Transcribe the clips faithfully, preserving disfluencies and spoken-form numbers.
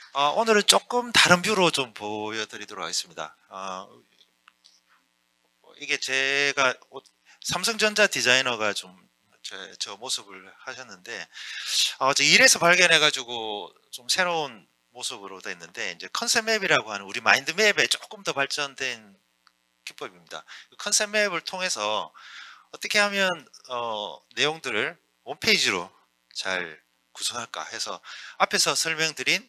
아, 오늘은 조금 다른 뷰로 좀 보여드리도록 하겠습니다. 아, 이게 제가 옷- 삼성전자 디자이너가 좀 제, 저 모습을 하셨는데, 어, 저 일에서 발견해가지고 좀 새로운 모습으로 됐는데, 이제 컨셉 맵이라고 하는 우리 마인드 맵에 조금 더 발전된 기법입니다. 그 컨셉 맵을 통해서 어떻게 하면 어, 내용들을 홈페이지로 잘 구성할까 해서 앞에서 설명드린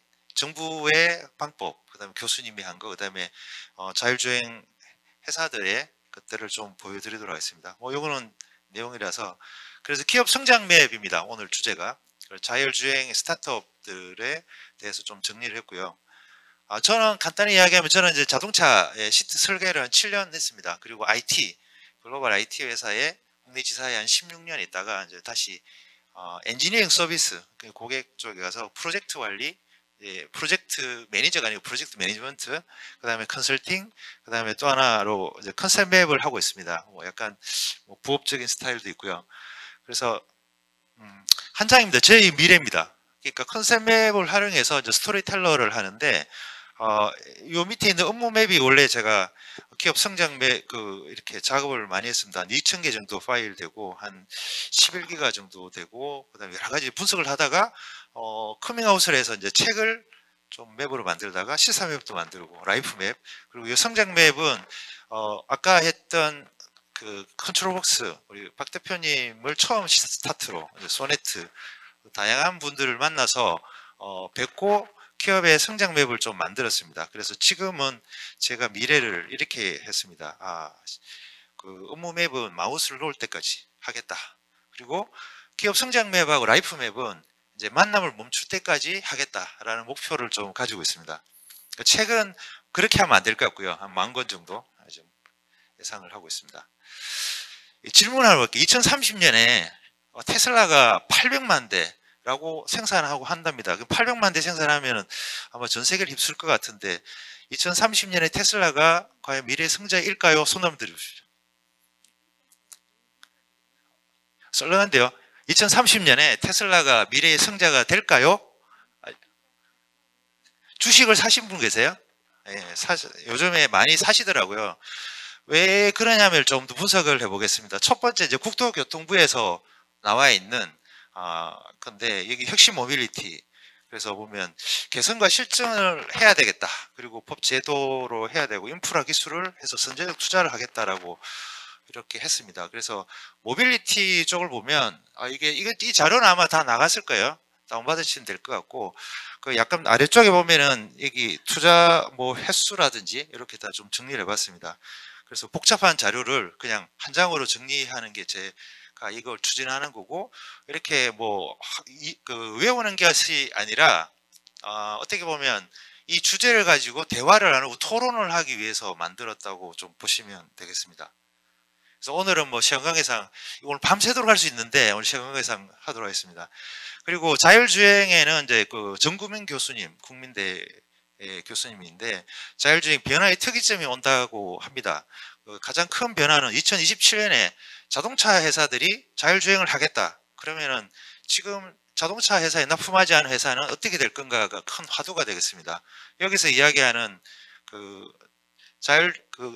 정부의 방법, 그다음에 교수님이 한 거, 그다음에 어, 자율주행 회사들의 것들을 좀 보여드리도록 하겠습니다. 뭐 요거는 내용이라서 그래서 기업 성장 맵입니다. 오늘 주제가 자율주행 스타트업들에 대해서 좀 정리를 했고요. 아, 저는 간단히 이야기하면 저는 이제 자동차의 시트 설계를 한 칠 년 했습니다. 그리고 아이티, 글로벌 아이티 회사에 국내 지사에 한 십육 년 있다가 이제 다시 어, 엔지니어링 서비스, 그 고객 쪽에 가서 프로젝트 관리, 예, 프로젝트 매니저가 아니고 프로젝트 매니지먼트, 그 다음에 컨설팅, 그 다음에 또 하나로 이제 컨셉 맵을 하고 있습니다. 뭐 약간 뭐 부업적인 스타일도 있고요. 그래서 음, 한 장입니다. 제 미래입니다. 그러니까 컨셉 맵을 활용해서 이제 스토리텔러를 하는데 어, 요 밑에 있는 업무 맵이 원래 제가 기업 성장 맵, 그, 이렇게 작업을 많이 했습니다. 한 이천 개 정도 파일 되고, 한 십일 기가 정도 되고, 그 다음에 여러 가지 분석을 하다가, 어, 커밍아웃을 해서 이제 책을 좀 맵으로 만들다가 시사 맵도 만들고, 라이프 맵, 그리고 이 성장 맵은, 어, 아까 했던 그 컨트롤복스, 우리 박 대표님을 처음 스타트로, 이제 소네트, 다양한 분들을 만나서, 어, 뵙고, 기업의 성장 맵을 좀 만들었습니다. 그래서 지금은 제가 미래를 이렇게 했습니다. 아, 그 업무 맵은 마우스를 놓을 때까지 하겠다. 그리고 기업 성장 맵하고 라이프 맵은 이제 만남을 멈출 때까지 하겠다라는 목표를 좀 가지고 있습니다. 그 책은 그렇게 하면 안 될 것 같고요. 한 만 권 정도 좀 예상을 하고 있습니다. 질문 하나 볼게요. 이천삼십 년에 테슬라가 팔백만 대라고 생산하고 한답니다. 팔백만 대 생산하면 아마 전 세계를 휩쓸 것 같은데 이천삼십 년에 테슬라가 과연 미래의 승자일까요? 손 한번 들어주시죠. 썰렁한데요. 이천삼십 년에 테슬라가 미래의 승자가 될까요? 아, 주식을 사신 분 계세요? 예, 사, 요즘에 많이 사시더라고요. 왜 그러냐면 좀 더 분석을 해보겠습니다. 첫 번째 이제 국토교통부에서 나와 있는 아 근데 여기 혁신 모빌리티 그래서 보면 개선과 실증을 해야 되겠다. 그리고 법 제도로 해야 되고 인프라 기술을 해서 선제적 투자를 하겠다라고 이렇게 했습니다. 그래서 모빌리티 쪽을 보면 아 이게 이게 이 자료는 아마 다 나갔을 거예요. 다운받으시면 될 것 같고 그 약간 아래쪽에 보면은 여기 투자 뭐 횟수라든지 이렇게 다 좀 정리를 해봤습니다. 그래서 복잡한 자료를 그냥 한 장으로 정리하는 게 제가 이걸 추진하는 거고 이렇게 뭐 그 외우는 것이 아니라 어, 어떻게 보면 이 주제를 가지고 대화를 나누고 토론을 하기 위해서 만들었다고 좀 보시면 되겠습니다. 그래서 오늘은 뭐 시험강의상 오늘 밤새도록 할 수 있는데 오늘 시험강의상 하도록 하겠습니다. 그리고 자율주행에는 이제 그 정구민 교수님 국민대 교수님인데 자율주행 변화의 특이점이 온다고 합니다. 그 가장 큰 변화는 이천이십칠 년에 자동차 회사들이 자율주행을 하겠다. 그러면은 지금 자동차 회사에 납품하지 않은 회사는 어떻게 될 건가가 큰 화두가 되겠습니다. 여기서 이야기하는 그 자율 그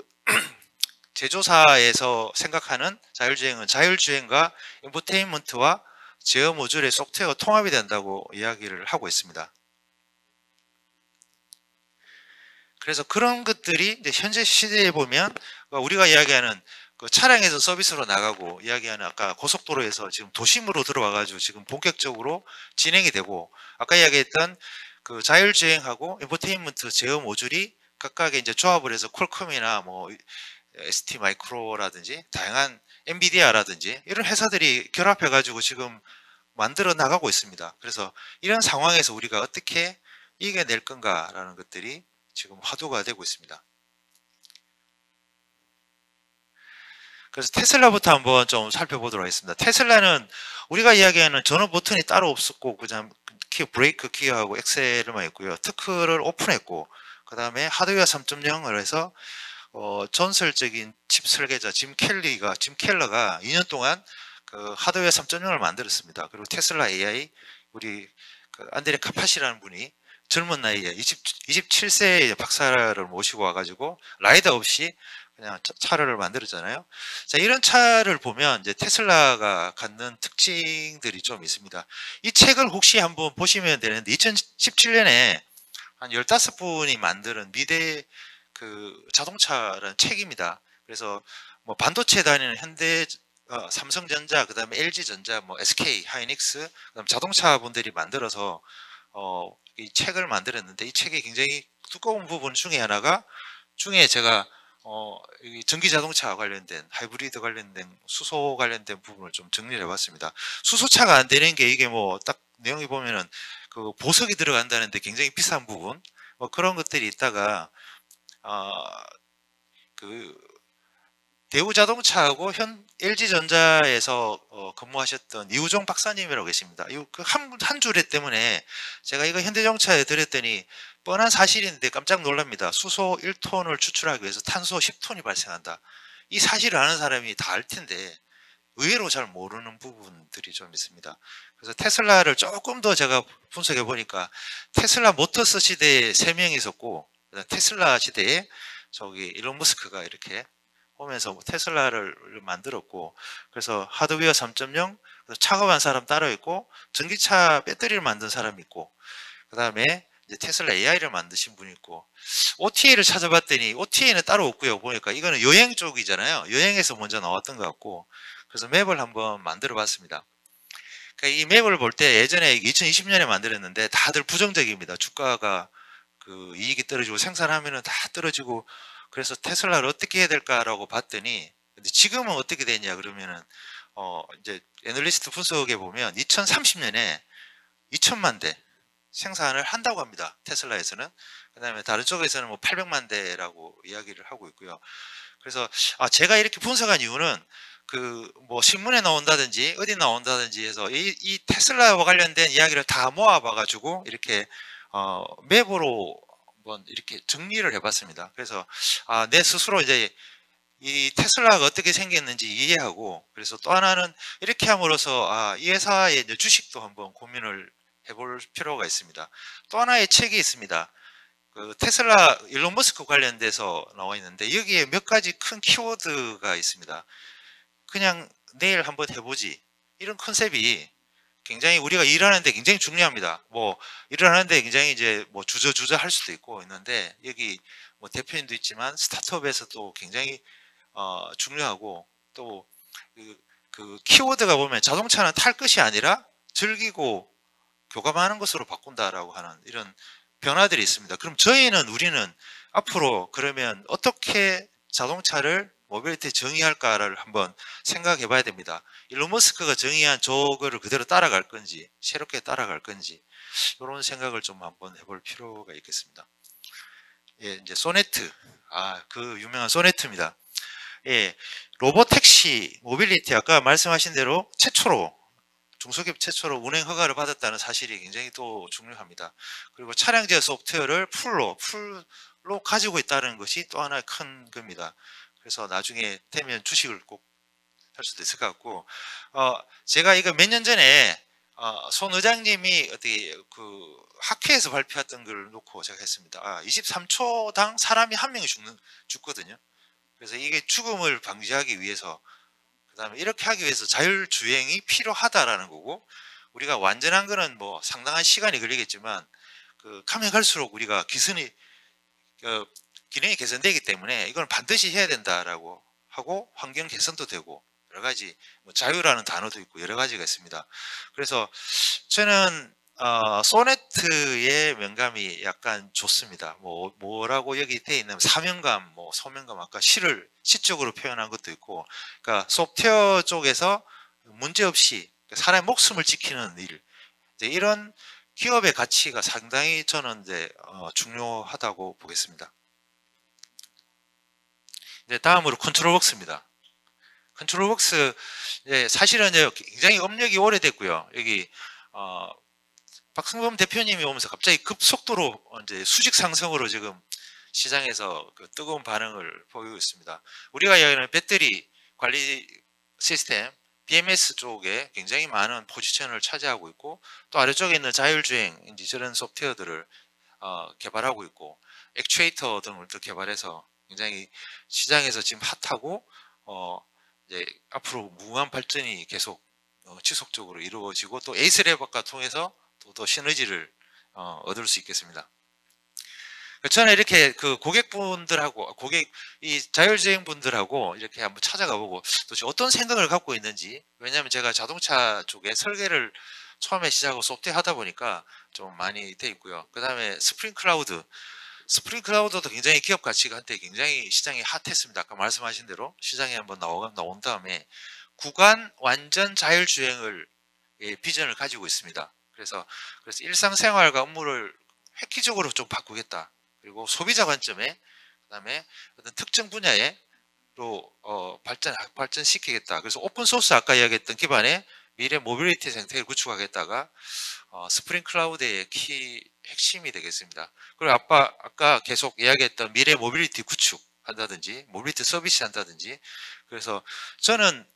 제조사에서 생각하는 자율주행은 자율주행과 인포테인먼트와 제어 모듈의 소프트웨어 통합이 된다고 이야기를 하고 있습니다. 그래서 그런 것들이 이제 현재 시대에 보면 우리가 이야기하는 그 차량에서 서비스로 나가고 이야기하는 아까 고속도로에서 지금 도심으로 들어와 가지고 지금 본격적으로 진행이 되고 아까 이야기했던 그 자율주행하고 인포테인먼트 제어 모듈이 각각의 이제 조합을 해서 퀄컴이나 뭐 에스티 마이크로라든지 다양한 엔비디아라든지 이런 회사들이 결합해 가지고 지금 만들어 나가고 있습니다. 그래서 이런 상황에서 우리가 어떻게 이겨낼 건가라는 것들이 지금 화두가 되고 있습니다. 그래서 테슬라부터 한번 좀 살펴보도록 하겠습니다. 테슬라는 우리가 이야기하는 전원 버튼이 따로 없었고 그냥 키 브레이크 키하고 엑셀만 있고요. 특허를 오픈했고 그 다음에 하드웨어 삼 점 영을 해서 어, 전설적인 칩 설계자 짐 켈리가 짐 켈러가 이 년 동안 그 하드웨어 삼 점 영을 만들었습니다. 그리고 테슬라 에이아이 우리 그 안드레 카파시라는 분이 젊은 나이에 이십, 이십칠 세의 박사를 모시고 와가지고 라이더 없이 그냥 차- 차를 만들었잖아요. 자, 이런 차를 보면 이제 테슬라가 갖는 특징들이 좀 있습니다. 이 책을 혹시 한번 보시면 되는데 이천십칠 년에 한 열다섯 분이 만드는 미래 그 자동차라는 책입니다. 그래서 뭐 반도체 다니는 현대 어, 삼성전자, 그다음에 엘지전자, 뭐 에스케이, 하이닉스, 그다음 자동차 분들이 만들어서 어, 이 책을 만들었는데 이 책이 굉장히 두꺼운 부분 중에 하나가 중에 제가 어, 이 전기 자동차 관련된 하이브리드 관련된 수소 관련된 부분을 좀 정리를 해봤습니다. 수소차가 안 되는 게 이게 뭐 딱 내용이 보면은 그 보석이 들어간다는데 굉장히 비싼 부분 뭐 그런 것들이 있다가 어, 그 대우자동차하고 현 엘지전자에서 어, 근무하셨던 이우종 박사님이라고 계십니다. 그한 한 줄에 때문에 제가 이거 현대자동차에 드렸더니 뻔한 사실인데 깜짝 놀랍니다. 수소 일 톤을 추출하기 위해서 탄소 십 톤이 발생한다. 이 사실을 아는 사람이 다 알 텐데 의외로 잘 모르는 부분들이 좀 있습니다. 그래서 테슬라를 조금 더 제가 분석해 보니까 테슬라 모터스 시대에 세 명이 있었고 테슬라 시대에 저기 일론 머스크가 이렇게 오면서 뭐 테슬라를 만들었고 그래서 하드웨어 삼 점 영 차가운 사람 따로 있고 전기차 배터리를 만든 사람이 있고 그 다음에 이제 테슬라 에이아이를 만드신 분이 있고 오티에이를 찾아봤더니 오티에이는 따로 없고요. 보니까 이거는 여행 쪽이잖아요. 여행에서 먼저 나왔던 것 같고 그래서 맵을 한번 만들어 봤습니다. 그러니까 이 맵을 볼 때 예전에 이천이십 년에 만들었는데 다들 부정적입니다. 주가가 그 이익이 떨어지고 생산하면은 다 떨어지고 그래서 테슬라를 어떻게 해야 될까라고 봤더니 근데 지금은 어떻게 되냐 그러면은 어 이제 애널리스트 분석에 보면 이천삼십 년에 이천만 대 생산을 한다고 합니다. 테슬라에서는. 그다음에 다른 쪽에서는 뭐 팔백만 대라고 이야기를 하고 있고요. 그래서 아 제가 이렇게 분석한 이유는 그 뭐 신문에 나온다든지 어디 나온다든지 해서 이, 이 테슬라와 관련된 이야기를 다 모아봐 가지고 이렇게 어 맵으로 한번 이렇게 정리를 해봤습니다. 그래서 아 내 스스로 이제 이 테슬라가 어떻게 생겼는지 이해하고 그래서 또 하나는 이렇게 함으로써 아, 이 회사의 이제 주식도 한번 고민을 해볼 필요가 있습니다. 또 하나의 책이 있습니다. 그 테슬라 일론 머스크 관련돼서 나와 있는데 여기에 몇 가지 큰 키워드가 있습니다. 그냥 내일 한번 해보지 이런 컨셉이 굉장히 우리가 일하는데 굉장히 중요합니다. 뭐 일을 하는데 굉장히 이제 뭐 주저주저 할 수도 있고 있는데 여기 뭐 대표님도 있지만 스타트업에서도 굉장히 어, 중요하고 또 그, 그 키워드가 보면 자동차는 탈 것이 아니라 즐기고 교감하는 것으로 바꾼다라고 하는 이런 변화들이 있습니다. 그럼 저희는 우리는 앞으로 그러면 어떻게 자동차를 모빌리티 정의할까를 한번 생각해 봐야 됩니다. 일론 머스크가 정의한 저거를 그대로 따라갈 건지 새롭게 따라갈 건지 이런 생각을 좀 한번 해볼 필요가 있겠습니다. 예, 이제 소네트 아, 그 유명한 소네트입니다. 예, 로보택시 모빌리티 아까 말씀하신 대로 최초로 중소기업 최초로 운행 허가를 받았다는 사실이 굉장히 또 중요합니다. 그리고 차량 제어 소프트웨어를 풀로 풀로 가지고 있다는 것이 또 하나의 큰 겁니다. 그래서 나중에 되면 주식을 꼭 할 수도 있을 것 같고 어, 제가 이거 몇 년 전에 어, 손 의장님이 어떻게 그 학회에서 발표했던 걸 놓고 제가 했습니다. 아, 이십삼 초당 사람이 한 명이 죽는 죽거든요. 그래서 이게 죽음을 방지하기 위해서 그 다음에 이렇게 하기 위해서 자율주행이 필요하다라는 거고 우리가 완전한 거는 뭐 상당한 시간이 걸리겠지만 그 가면 갈수록 우리가 기선이 어, 기능이 개선되기 때문에 이걸 반드시 해야 된다라고 하고 환경 개선도 되고 여러 가지 뭐 자유라는 단어도 있고 여러 가지가 있습니다. 그래서 저는 어, 소네트의 명감이 약간 좋습니다. 뭐 뭐라고 여기 돼 있는 사명감, 뭐 소명감 아까 시를 시적으로 표현한 것도 있고, 그러니까 소프트웨어 쪽에서 문제 없이 사람의 목숨을 지키는 일, 이제 이런 기업의 가치가 상당히 저는 이제 어, 중요하다고 보겠습니다. 이제 다음으로 컨트롤웍스입니다. 컨트롤웍스 사실은 이제 굉장히 업력이 오래됐고요. 여기 어, 박승범 대표님이 오면서 갑자기 급속도로 이제 수직 상승으로 지금 시장에서 그 뜨거운 반응을 보이고 있습니다. 우리가 이야기하는 배터리 관리 시스템 비엠에스 쪽에 굉장히 많은 포지션을 차지하고 있고 또 아래쪽에 있는 자율주행 이제 저런 소프트웨어들을 어, 개발하고 있고 액추에이터 등을 또 개발해서 굉장히 시장에서 지금 핫하고 어, 이제 앞으로 무궁한 발전이 계속 어, 지속적으로 이루어지고 또 에이스랩과 통해서 또, 더 시너지를 어, 얻을 수 있겠습니다. 저는 이렇게 그 고객분들하고 고객 이 자율주행 분들하고 이렇게 한번 찾아가 보고 도대체 어떤 생각을 갖고 있는지, 왜냐하면 제가 자동차 쪽에 설계를 처음에 시작하고 소프트웨어 하다 보니까 좀 많이 돼 있고요. 그 다음에 스프링 클라우드 스프링 클라우드도 굉장히 기업 가치가 한때 굉장히 시장이 핫했습니다. 아까 말씀하신 대로 시장에 한번 나오, 나온 다음에 구간 완전 자율주행을 예, 비전을 가지고 있습니다. 그래서 그래서 일상생활과 업무를 획기적으로 좀 바꾸겠다. 그리고 소비자 관점에 그다음에 어떤 특정 분야에로 어, 발전 발전시키겠다. 그래서 오픈 소스 아까 이야기했던 기반의 미래 모빌리티 생태계를 구축하겠다가 어, 스프링 클라우드의 키 핵심이 되겠습니다. 그리고 아까 아까 계속 이야기했던 미래 모빌리티 구축 한다든지 모빌리티 서비스 한다든지, 그래서 저는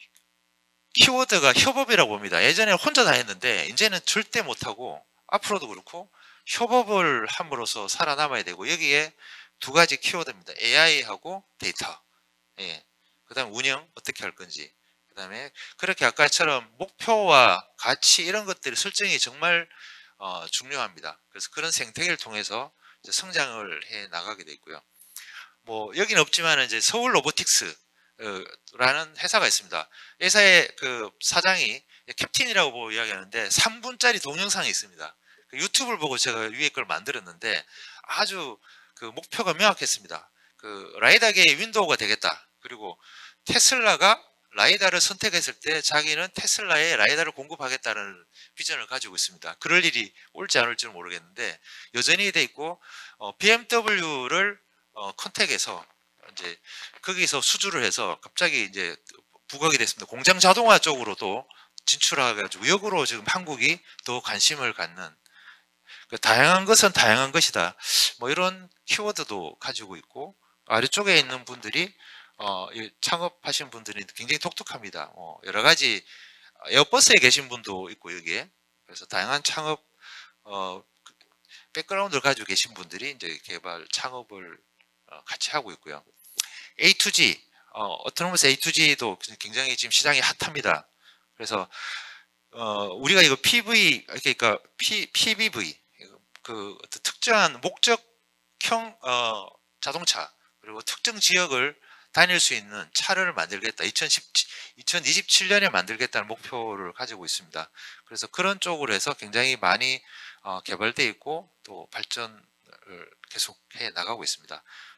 키워드가 협업이라고 봅니다. 예전에 혼자 다 했는데 이제는 절대 못하고 앞으로도 그렇고 협업을 함으로써 살아남아야 되고, 여기에 두 가지 키워드입니다. 에이아이하고 데이터. 예. 그 다음 운영 어떻게 할 건지. 그 다음에 그렇게 아까처럼 목표와 가치 이런 것들이 설정이 정말 어, 중요합니다. 그래서 그런 생태계를 통해서 이제 성장을 해 나가게 돼 있고요. 뭐 여기는 없지만 이제 서울 로보틱스 라는 회사가 있습니다. 회사의 그 사장이 캡틴이라고 이야기하는데 삼 분짜리 동영상이 있습니다. 유튜브를 보고 제가 위에 걸 만들었는데 아주 그 목표가 명확했습니다. 그 라이다계의 윈도우가 되겠다. 그리고 테슬라가 라이다를 선택했을 때 자기는 테슬라에 라이다를 공급하겠다는 비전을 가지고 있습니다. 그럴 일이 올지 안 올지는 모르겠는데 여전히 돼 있고 어, 비엠더블유를 어, 컨택해서 이제 거기서 수주를 해서 갑자기 이제 부각이 됐습니다. 공장 자동화 쪽으로도 진출해가지고 역으로 지금 한국이 더 관심을 갖는, 그 다양한 것은 다양한 것이다. 뭐 이런 키워드도 가지고 있고, 아래쪽에 있는 분들이 어, 창업하신 분들이 굉장히 독특합니다. 어, 여러 가지 에어버스에 계신 분도 있고 여기에, 그래서 다양한 창업 어, 백그라운드를 가지고 계신 분들이 이제 개발 창업을 어, 같이 하고 있고요. 에이 투 지, 어, 어토노머스 에이 투 지도 굉장히 지금 시장이 핫합니다. 그래서 어, 우리가 이거 피브이, 그러니까 P, 피비브이, 그 특정한 목적형 어, 자동차 그리고 특정 지역을 다닐 수 있는 차를 만들겠다. 이천이십칠 년에 만들겠다는 목표를 가지고 있습니다. 그래서 그런 쪽으로 해서 굉장히 많이 어, 개발되어 있고 또 발전을 계속해 나가고 있습니다.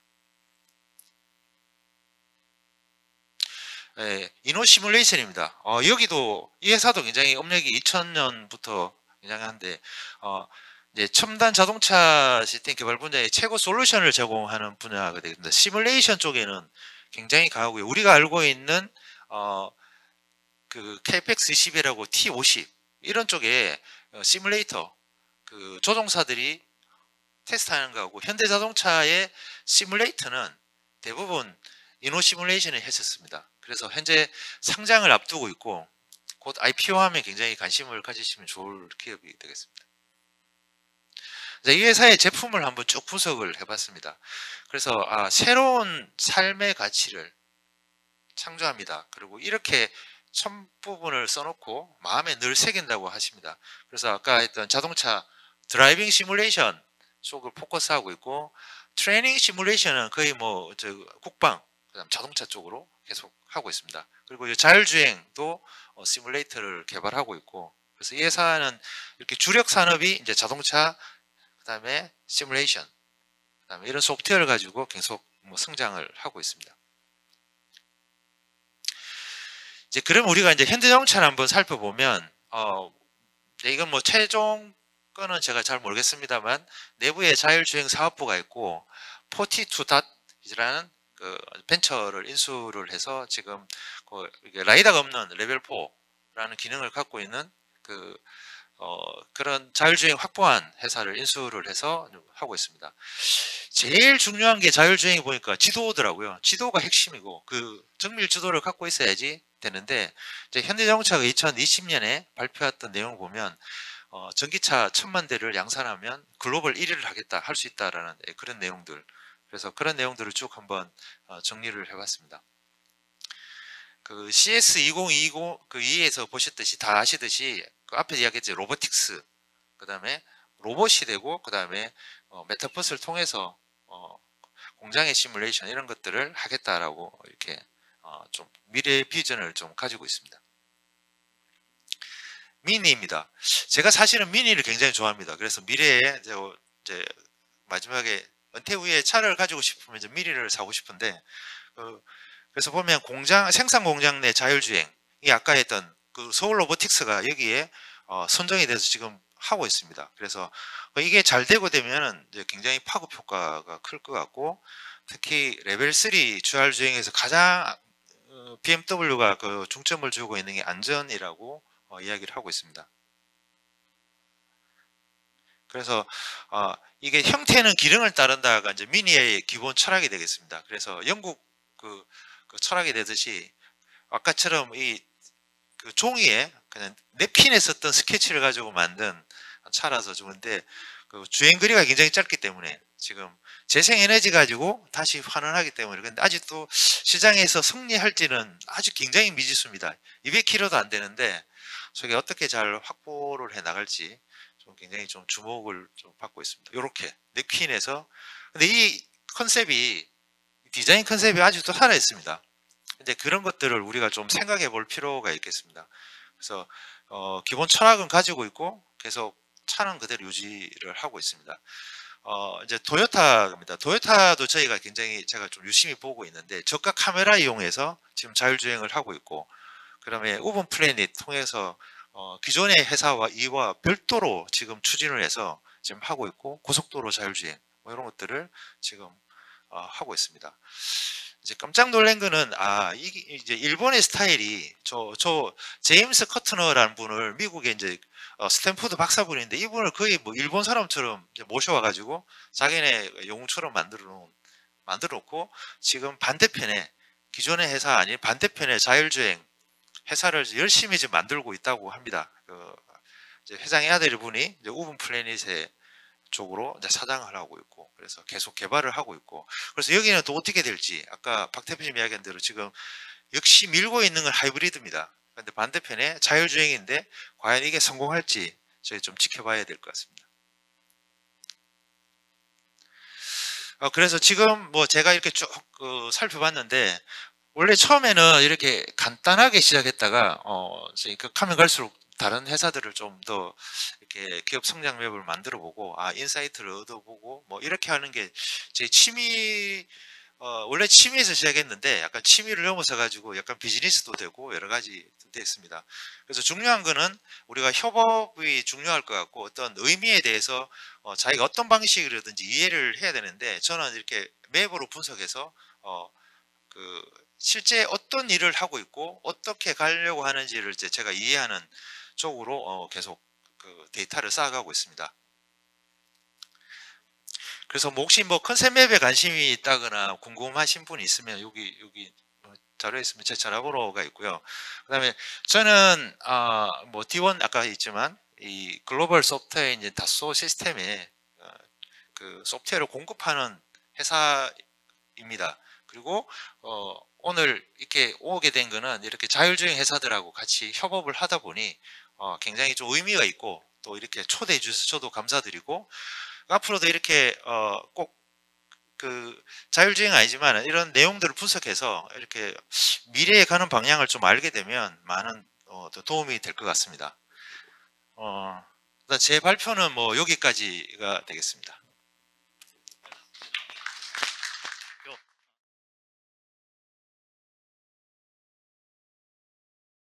예, 이노 시뮬레이션입니다. 어, 여기도 이 회사도 굉장히 업력이 이천 년부터 굉장히 한데 어, 이제 첨단 자동차 시스템 개발 분야의 최고 솔루션을 제공하는 분야가 되겠습니다. 시뮬레이션 쪽에는 굉장히 강하고요. 우리가 알고 있는 어, 그 케이피엑스 이십이라고 티 오십 이런 쪽에 어, 시뮬레이터 그 조종사들이 테스트하는 거하고 현대자동차의 시뮬레이터는 대부분 이노 시뮬레이션을 했었습니다. 그래서 현재 상장을 앞두고 있고 곧 아이피오하면 굉장히 관심을 가지시면 좋을 기업이 되겠습니다. 이 회사의 제품을 한번 쭉 분석을 해봤습니다. 그래서 아, 새로운 삶의 가치를 창조합니다. 그리고 이렇게 첫 부분을 써놓고 마음에 늘 새긴다고 하십니다. 그래서 아까 했던 자동차 드라이빙 시뮬레이션 쪽을 포커스하고 있고, 트레이닝 시뮬레이션은 거의 뭐 저 국방, 그다음 자동차 쪽으로 계속 하고 있습니다. 그리고 자율주행도 어, 시뮬레이터를 개발하고 있고, 그래서 이 회사는 이렇게 주력 산업이 이제 자동차, 그다음에 시뮬레이션, 그다음에 이런 소프트웨어를 가지고 계속 뭐 성장을 하고 있습니다. 이제 그럼 우리가 이제 현대자동차를 한번 살펴보면, 어, 이건 뭐 최종 거는 제가 잘 모르겠습니다만 내부에 자율주행 사업부가 있고 포티투 닷이라는 그 벤처를 인수를 해서 지금 그 라이다가 없는 레벨 사라는 기능을 갖고 있는 그 어 그런 자율주행 확보한 회사를 인수를 해서 하고 있습니다. 제일 중요한 게 자율주행이 보니까 지도더라고요. 지도가 핵심이고 그 정밀 지도를 갖고 있어야지 되는데, 이제 현대자동차가 이천이십 년에 발표했던 내용을 보면 어, 전기차 천만 대를 양산하면 글로벌 일 위를 하겠다, 할 수 있다라는 예, 그런 내용들. 그래서 그런 내용들을 쭉 한번 어, 정리를 해봤습니다. 그 씨에스 이천이십 그 이에서 보셨듯이 다 아시듯이 그 앞에 이야기했죠. 로보틱스, 그 다음에 로봇이 되고, 그 다음에 어, 메타버스를 통해서 어, 공장의 시뮬레이션 이런 것들을 하겠다라고 이렇게 어, 좀 미래의 비전을 좀 가지고 있습니다. 미니입니다. 제가 사실은 미니를 굉장히 좋아합니다. 그래서 미래에 이제, 이제 마지막에 은퇴 후에 차를 가지고 싶으면 이제 미니를 사고 싶은데, 그, 그래서 보면 공장, 생산 공장 내 자율주행, 이 아까 했던 그 서울 로보틱스가 여기에 어, 선정이 돼서 지금 하고 있습니다. 그래서 이게 잘 되고 되면은 이제 굉장히 파급 효과가 클 것 같고, 특히 레벨 삼 주알주행에서 가장 어, 비엠더블유가 그 중점을 주고 있는 게 안전이라고 어, 이야기를 하고 있습니다. 그래서 어, 이게 형태는 기능을 따른다가 이제 미니의 기본 철학이 되겠습니다. 그래서 영국 그, 그 철학이 되듯이 아까처럼 이 그 종이에 그냥 냅킨에 썼던 스케치를 가지고 만든 차라서 좋은데, 그 주행 거리가 굉장히 짧기 때문에 지금 재생에너지 가지고 다시 환원하기 때문에, 근데 아직도 시장에서 승리할지는 아주 굉장히 미지수입니다. 이백 킬로미터도 안 되는데 저게 어떻게 잘 확보를 해 나갈지 좀 굉장히 좀 주목을 좀 받고 있습니다. 이렇게 냅킨에서. 근데 이 컨셉이, 디자인 컨셉이 아직도 살아 있습니다. 근데 그런 것들을 우리가 좀 생각해 볼 필요가 있겠습니다. 그래서 어, 기본 철학은 가지고 있고 계속 차는 그대로 유지를 하고 있습니다. 어, 이제 토요타입니다. 토요타도 저희가 굉장히 제가 좀 유심히 보고 있는데, 저가 카메라 이용해서 지금 자율주행을 하고 있고, 그다음에 우븐 플래닛 통해서 어, 기존의 회사와 이와 별도로 지금 추진을 해서 지금 하고 있고, 고속도로 자율주행 뭐 이런 것들을 지금 어, 하고 있습니다. 이제 깜짝 놀란 거는, 아, 이게 이제 일본의 스타일이, 저, 저, 제임스 커트너라는 분을 미국에 이제 어, 스탠포드 박사분인데, 이분을 거의 뭐 일본 사람처럼 이제 모셔와가지고 자기네 영웅처럼 만들어 놓은, 만들어 놓고, 지금 반대편에, 기존의 회사 아닌 반대편에 자율주행 회사를 열심히 지금 만들고 있다고 합니다. 그 이제 회장의 아들 분이 이제 우븐 플래닛의 쪽으로 이제 사장을 하고 있고, 그래서 계속 개발을 하고 있고, 그래서 여기는 또 어떻게 될지, 아까 박 대표님 이야기한 대로 지금 역시 밀고 있는 건 하이브리드입니다. 근데 반대편에 자율주행인데 과연 이게 성공할지 저희 좀 지켜봐야 될 것 같습니다. 어, 그래서 지금 뭐 제가 이렇게 쭉 그 살펴봤는데, 원래 처음에는 이렇게 간단하게 시작했다가 어, 저희 그 가면 갈수록 다른 회사들을 좀 더 이렇게 기업 성장 맵을 만들어 보고, 아, 인사이트를 얻어보고, 뭐 이렇게 하는 게 제 취미, 어, 원래 취미에서 시작했는데 약간 취미를 넘어서 가지고 약간 비즈니스도 되고 여러 가지 됐습니다. 그래서 중요한 거는 우리가 협업이 중요할 것 같고, 어떤 의미에 대해서 어, 자기가 어떤 방식이라든지 이해를 해야 되는데, 저는 이렇게 맵으로 분석해서 어, 그 실제 어떤 일을 하고 있고 어떻게 가려고 하는지를 이제 제가 이해하는 쪽으로 어 계속 그 데이터를 쌓아가고 있습니다. 그래서 뭐 혹시 뭐 컨셉 맵에 관심이 있다거나 궁금하신 분이 있으면 여기 여기 자료에 있으면 제 전화번호가 있고요. 그다음에 저는 아뭐 디 원 아까 있지만 이 글로벌 소프트웨어 이제 다소 시스템에 어, 그 소프트웨어를 공급하는 회사입니다. 그리고 어, 오늘 이렇게 오게 된 거는 이렇게 자율주행 회사들하고 같이 협업을 하다 보니 어, 굉장히 좀 의미가 있고, 또 이렇게 초대해 주셔서 저도 감사드리고, 앞으로도 이렇게 어, 꼭 그 자율주행 아니지만 이런 내용들을 분석해서 이렇게 미래에 가는 방향을 좀 알게 되면 많은 어, 더 도움이 될 것 같습니다. 어, 제 발표는 뭐 여기까지가 되겠습니다.